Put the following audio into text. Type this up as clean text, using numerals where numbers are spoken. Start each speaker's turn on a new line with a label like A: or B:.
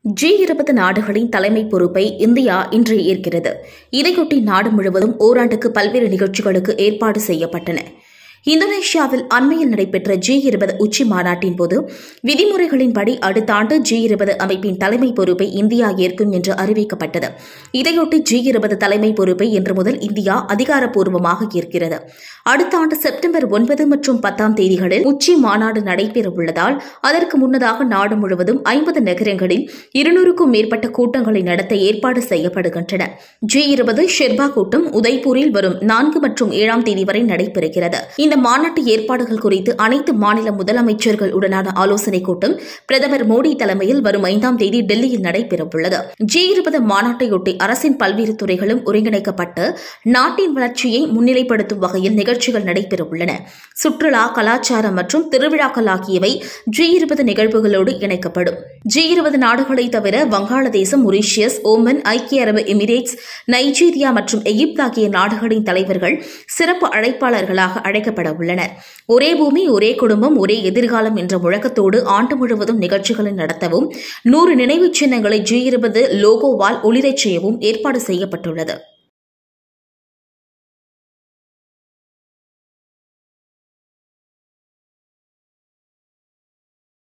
A: G20 நாடுகளின் தலைமை பொறுப்பை இந்தியா இன்று ஏற்கிறது. இதையொட்டி நாடு முழுவதும் ஓராண்டுக்கு பல்வேறு நிகழ்ச்சிகளுக்கு ஏற்பாடு செய்யப்பட்டன. இந்தோனேஷியாவில் அண்மையில் நடைபெற்ற G20 உச்சி மாநாட்டின் போது விதிமுறைகளின்படி அடுத்த ஆண்டு G20 அமைப்பின் தலைமை பொறுப்பை இந்தியா ஏற்கும் என்று அறிவிக்கப்பட்டது. இதையொட்டி G20 தலைமை பொறுப்பை இன்று முதல் இந்தியா அதிகாரப்பூர்வமாக ஏற்கிறது. அடுத்த ஆண்டு செப்டம்பர் 9 மற்றும் 10 தேதிகளில் உச்சி மாநாடு நடைபெறவுள்ளதால் அதற்கு முன்னதாக நாடு முழுவதும் 50 நகரங்களில் 200க்கும் மேற்பட்ட கூட்டங்களை நடத்த ஏற்பாடு செய்யப்படுகின்றன. G20 ஷெர்பா கூட்டம் உதய்பூரில் வரும் 4 மற்றும் 7 தேதி வரை நடைபெறுகிறது. இந்த மாநாட்டு ஏற்பாடுகள் குறித்து அனைத்து மாநில முதலமைச்சர்கள் உடனான ஆலோசனைக் கூட்டம் பிரதமர் மோடி தலைமையில் வரும் 5 தேதி டெல்லியில் நடைபெறவுள்ளது. G20 மாநாட்டையொட்டி அரசின் பல்வேறு துறைகளும் ஒருங்கிணைக்கப்பட்டு நாட்டின் வளர்ச்சியை முன்னிலைப்படுத்தும் வகையில் நிகழ்ச்சிகள் நடைபெறவுள்ளன. சுற்றுலா, கலாச்சாரம் மற்றும் திருவிழாக்கள் ஆகியவை G20 நிகழ்வுகளோடு இணைக்கப்படும். G20 நாடுகளை தவிர வங்காளதேசம், மொரீஷியஸ், ஓமன், ஐக்கிய அரபு எமிரேட்ஸ், நைஜீரியா மற்றும் எகிப்து ஆகிய நாடுகளின் தலைவர்கள் சிறப்பு அழைப்பாளர்களாக அழைக்கப்பட உள்ளனர். ஒரே பூமி, ஒரே குடும்பம், ஒரே எதிர்காலம் என்ற முழக்கத்தோடு ஆண்டு முழுவதும் நிகழ்ச்சிகளை நடத்தவும் 100 நினைவுச் சின்னங்களை G20 லோகோவால் ஒளிரச் செய்யவும் ஏற்பாடு செய்யப்பட்டுள்ளது.